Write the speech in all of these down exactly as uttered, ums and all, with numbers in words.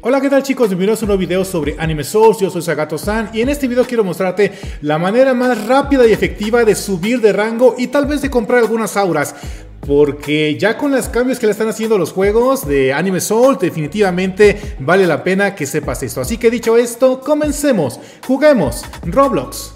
Hola, ¿qué tal chicos? Bienvenidos a un nuevo video sobre Anime Source. Yo soy Sagato-san y en este video quiero mostrarte la manera más rápida y efectiva de subir de rango y tal vez de comprar algunas auras. Porque ya con los cambios que le están haciendo los juegos de Anime Source, definitivamente vale la pena que sepas esto. Así que dicho esto, comencemos. Juguemos Roblox.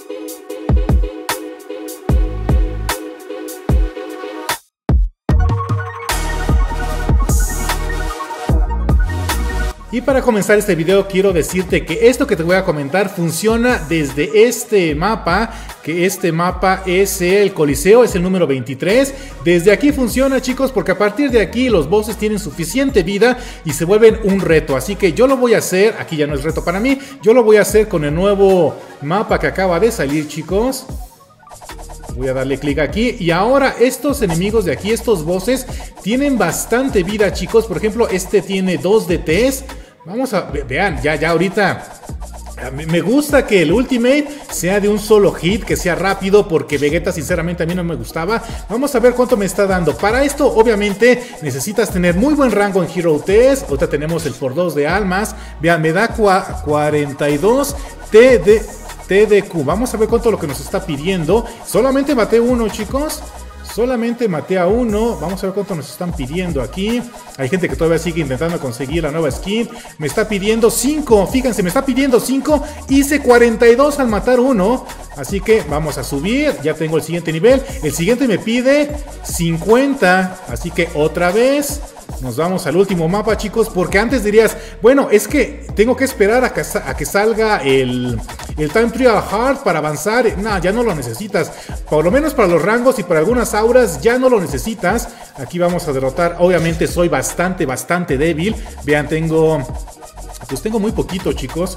Y para comenzar este video quiero decirte que esto que te voy a comentar funciona desde este mapa, que este mapa es el Coliseo, es el número veintitrés. Desde aquí funciona, chicos, porque a partir de aquí los bosses tienen suficiente vida y se vuelven un reto. Así que yo lo voy a hacer, aquí ya no es reto para mí, yo lo voy a hacer con el nuevo mapa que acaba de salir, chicos. Voy a darle clic aquí y ahora estos enemigos de aquí, estos bosses, tienen bastante vida, chicos. Por ejemplo, este tiene dos D Ts. Vamos a... Vean, ya, ya ahorita... Me gusta que el Ultimate sea de un solo hit, que sea rápido, porque Vegeta sinceramente a mí no me gustaba. Vamos a ver cuánto me está dando. Para esto obviamente necesitas tener muy buen rango en Hero Test. Ahorita tenemos el por dos de almas. Vean, me da cuarenta y dos T D T D Q. Vamos a ver cuánto es lo que nos está pidiendo. Solamente maté uno, chicos. Solamente maté a uno. Vamos a ver cuánto nos están pidiendo aquí. Hay gente que todavía sigue intentando conseguir la nueva skin. Me está pidiendo cinco. Fíjense, me está pidiendo cinco. Hice cuarenta y dos al matar uno. Así que vamos a subir. Ya tengo el siguiente nivel. El siguiente me pide cincuenta. Así que otra vez nos vamos al último mapa, chicos. Porque antes dirías, bueno, es que tengo que esperar a que, a que salga el, el Time Trial Hard para avanzar. No, ya no lo necesitas. Por lo menos para los rangos y para algunas auras ya no lo necesitas. Aquí vamos a derrotar. Obviamente soy bastante, bastante débil. Vean, tengo... Pues tengo muy poquito, chicos.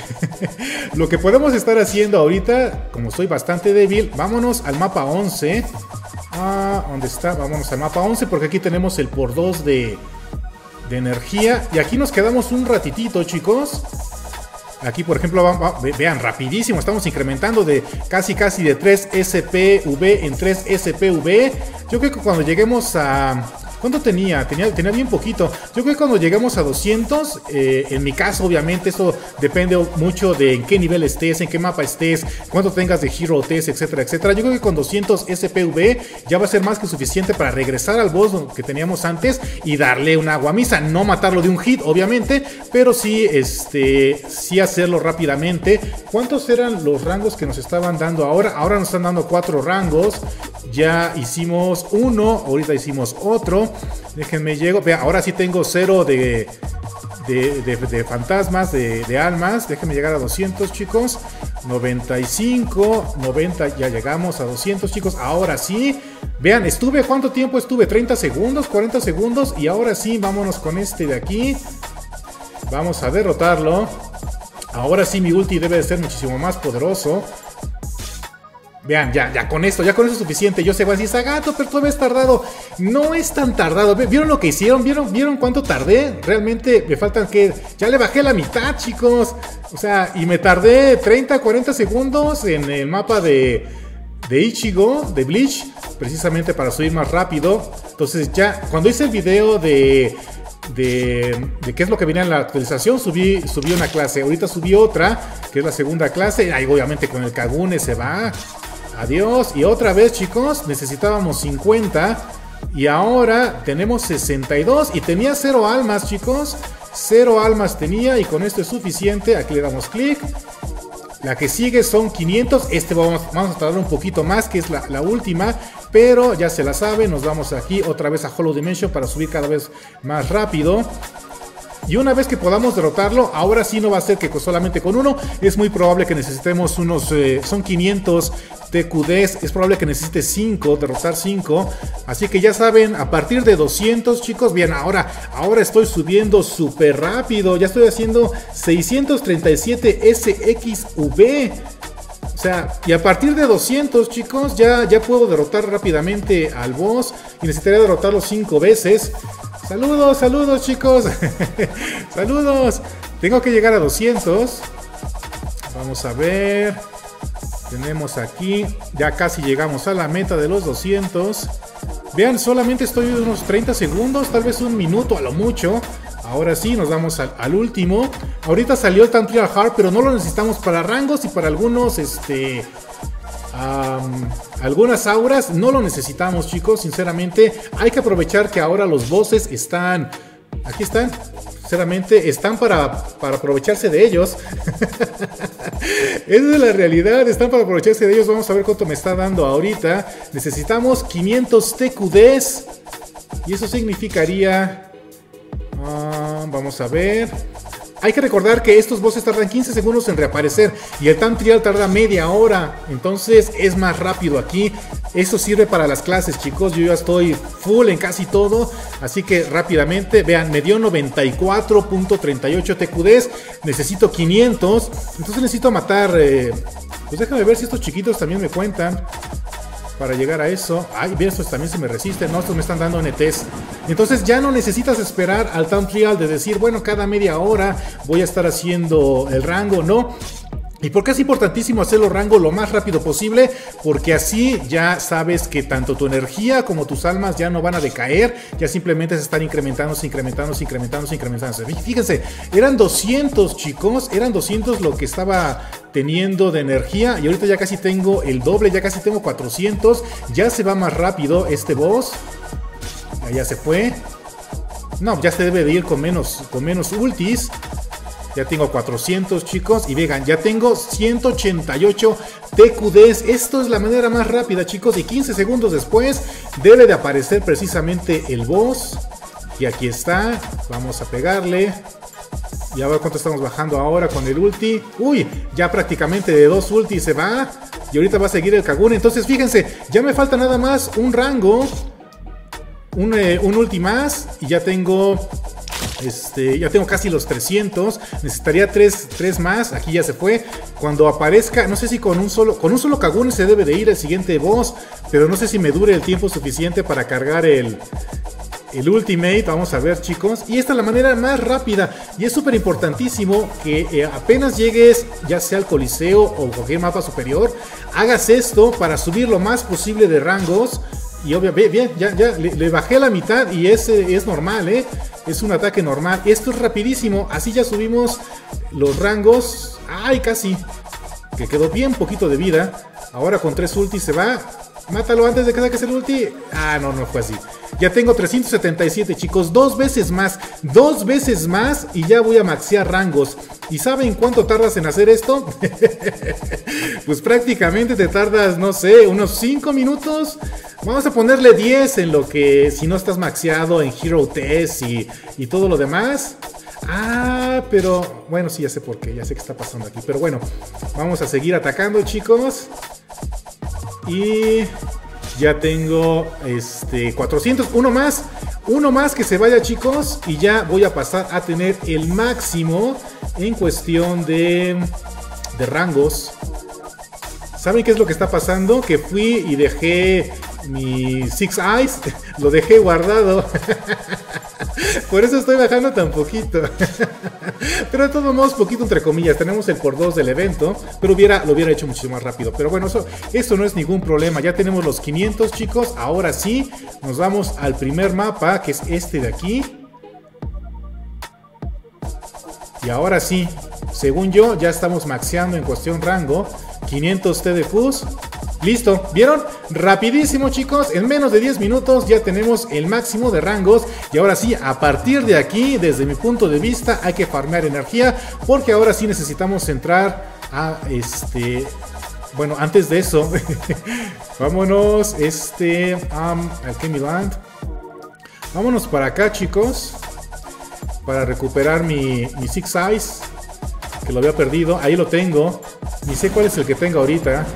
Lo que podemos estar haciendo ahorita, como soy bastante débil, vámonos al mapa once. Ah, ¿dónde está? Vámonos al mapa once porque aquí tenemos el por dos de, de energía. Y aquí nos quedamos un ratitito, chicos. Aquí, por ejemplo, va, va, vean, rapidísimo. Estamos incrementando de casi, casi de tres S P V en tres S P V. Yo creo que cuando lleguemos a... ¿Cuánto tenía? Tenía, tenía bien poquito. Yo creo que cuando llegamos a doscientos, eh, en mi caso obviamente esto depende mucho de en qué nivel estés, en qué mapa estés, cuánto tengas de Hero Test, etcétera, etcétera. Yo creo que con doscientos S P V ya va a ser más que suficiente para regresar al boss que teníamos antes y darle una guamisa. No matarlo de un hit, obviamente, pero sí, este, sí hacerlo rápidamente. ¿Cuántos eran los rangos que nos estaban dando ahora? Ahora nos están dando cuatro rangos. Ya hicimos uno, ahorita hicimos otro. Déjenme llego. Vea, ahora sí tengo cero de, de, de, de fantasmas, de, de almas. Déjenme llegar a doscientos, chicos. noventa y cinco, noventa, ya llegamos a doscientos, chicos. Ahora sí. Vean, estuve, ¿cuánto tiempo estuve? treinta segundos, cuarenta segundos. Y ahora sí, vámonos con este de aquí. Vamos a derrotarlo. Ahora sí, mi ulti debe de ser muchísimo más poderoso. Vean, ya, ya con esto, ya con eso es suficiente. Yo sé, voy a decir, Sagato, pero todavía es tardado. No es tan tardado. ¿Vieron lo que hicieron? ¿Vieron, ¿Vieron cuánto tardé? Realmente me faltan que... Ya le bajé la mitad, chicos. O sea, y me tardé treinta, cuarenta segundos en el mapa de, de Ichigo, de Bleach, precisamente para subir más rápido. Entonces ya, cuando hice el video de... De, de qué es lo que venía en la actualización, subí, subí una clase. Ahorita subí otra, que es la segunda clase. Ahí obviamente con el Kagune se va. Adiós. Y otra vez, chicos, necesitábamos cincuenta. Y ahora tenemos sesenta y dos. Y tenía cero almas, chicos. Cero almas tenía y con esto es suficiente. Aquí le damos clic. La que sigue son quinientos. Este vamos, vamos a tardar un poquito más, que es la, la última. Pero ya se la sabe. Nos vamos aquí otra vez a Hollow Dimension para subir cada vez más rápido. Y una vez que podamos derrotarlo, ahora sí no va a ser que solamente con uno. Es muy probable que necesitemos unos... Eh, son quinientos T Q Ds. Es probable que necesite cinco, derrotar cinco. Así que ya saben, a partir de doscientos, chicos. Bien, ahora, ahora estoy subiendo súper rápido. Ya estoy haciendo seiscientos treinta y siete S X V. O sea, y a partir de doscientos, chicos, ya, ya puedo derrotar rápidamente al boss. Y necesitaría derrotarlo cinco veces. Saludos, saludos, chicos. Saludos. Tengo que llegar a doscientos. Vamos a ver. Tenemos aquí. Ya casi llegamos a la meta de los doscientos. Vean, solamente estoy unos treinta segundos. Tal vez un minuto a lo mucho. Ahora sí, nos vamos al, al último. Ahorita salió el Time Trial Hard, pero no lo necesitamos para rangos y para algunos, este... Um, algunas auras. No lo necesitamos, chicos, sinceramente. Hay que aprovechar que ahora los bosses están... Aquí están. Sinceramente, están para, para aprovecharse de ellos. Esa es la realidad, están para aprovecharse de ellos. Vamos a ver cuánto me está dando ahorita. Necesitamos quinientos T Q Ds. Y eso significaría... Uh, vamos a ver... Hay que recordar que estos bosses tardan quince segundos en reaparecer y el Time Trial tarda media hora, entonces es más rápido aquí. Eso sirve para las clases, chicos. Yo ya estoy full en casi todo, así que rápidamente, vean, me dio noventa y cuatro punto treinta y ocho T Q Ds, necesito quinientos, entonces necesito matar, eh, pues déjame ver si estos chiquitos también me cuentan. Para llegar a eso. Ay, ve, estos también se me resisten. No, estos me están dando N Ts. Entonces ya no necesitas esperar al Time Trial de decir, bueno, cada media hora voy a estar haciendo el rango, ¿no? ¿Y por qué es importantísimo hacerlo rango lo más rápido posible? Porque así ya sabes que tanto tu energía como tus almas ya no van a decaer, ya simplemente se están incrementando, incrementando, incrementando, incrementando. Fíjense, eran doscientos, chicos, eran doscientos lo que estaba teniendo de energía y ahorita ya casi tengo el doble, ya casi tengo cuatrocientos, ya se va más rápido este boss. Ya se fue. No, ya se debe de ir con menos, con menos ultis. Ya tengo cuatrocientos, chicos. Y vean, ya tengo ciento ochenta y ocho T Q Ds. Esto es la manera más rápida, chicos. Y quince segundos después debe de aparecer precisamente el boss. Y aquí está. Vamos a pegarle. Y a ver cuánto estamos bajando ahora con el ulti. Uy, ya prácticamente de dos ultis se va. Y ahorita va a seguir el Kagune. Entonces, fíjense, ya me falta nada más un rango. Un, eh, un ulti más. Y ya tengo... Este, ya tengo casi los trescientos. Necesitaría tres más. Aquí ya se fue. Cuando aparezca, no sé si con un solo Con un solo Kagune se debe de ir el siguiente boss, pero no sé si me dure el tiempo suficiente para cargar el El ultimate. Vamos a ver, chicos. Y esta es la manera más rápida. Y es súper importantísimo que eh, apenas llegues, ya sea al Coliseo o cualquier mapa superior, hagas esto para subir lo más posible de rangos. Y obviamente, bien, ya, ya le, le bajé a la mitad y es, es normal, ¿eh? Es un ataque normal. Esto es rapidísimo. Así ya subimos los rangos. ¡Ay, casi! Que quedó bien poquito de vida. Ahora con tres ultis se va. Mátalo antes de que saques el ulti. Ah, no, no fue así. Ya tengo trescientos setenta y siete, chicos. Dos veces más. Dos veces más y ya voy a maxear rangos. ¿Y saben cuánto tardas en hacer esto? Pues prácticamente te tardas, no sé, unos cinco minutos. Vamos a ponerle diez en lo que, si no estás maxeado en Hero Test y, y todo lo demás. Ah, pero bueno, sí, ya sé por qué, ya sé qué está pasando aquí. Pero bueno, vamos a seguir atacando, chicos. Y ya tengo este cuatrocientos, uno más, uno más que se vaya, chicos. Y ya voy a pasar a tener el máximo en cuestión de, de rangos. ¿Saben qué es lo que está pasando? Que fui y dejé mi Six Eyes, lo dejé guardado. Por eso estoy bajando tan poquito. Pero de todos modos, poquito entre comillas. Tenemos el por dos del evento, pero hubiera, lo hubiera hecho muchísimo más rápido. Pero bueno, eso, eso no es ningún problema. Ya tenemos los quinientos, chicos. Ahora sí, nos vamos al primer mapa, que es este de aquí. Y ahora sí, según yo, ya estamos maxeando en cuestión rango. quinientos T D Qs. Listo, ¿vieron? Rapidísimo, chicos, en menos de diez minutos ya tenemos el máximo de rangos. Y ahora sí, a partir de aquí, desde mi punto de vista, hay que farmear energía, porque ahora sí necesitamos entrar a este... Bueno, antes de eso, vámonos, este, um, al Chemiland. Vámonos para acá, chicos, para recuperar mi, mi Six Eyes, que lo había perdido. Ahí lo tengo, ni sé cuál es el que tengo ahorita.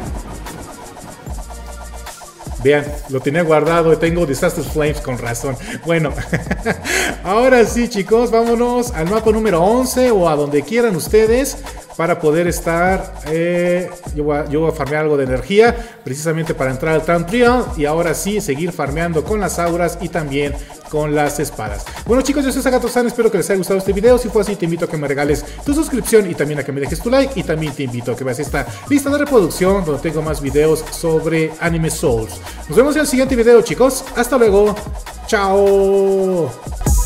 Vean, lo tenía guardado y tengo Disaster Flames con razón. Bueno, ahora sí, chicos, vámonos al mapa número once o a donde quieran ustedes para poder estar... Eh, yo, voy a, yo voy a farmear algo de energía precisamente para entrar al Time Trial y ahora sí seguir farmeando con las auras y también con las espadas. Bueno, chicos, yo soy Sagato-san, espero que les haya gustado este video. Si fue así, te invito a que me regales tu suscripción y también a que me dejes tu like, y también te invito a que veas esta lista de reproducción donde tengo más videos sobre Anime Souls. Nos vemos en el siguiente video, chicos. Hasta luego. Chao.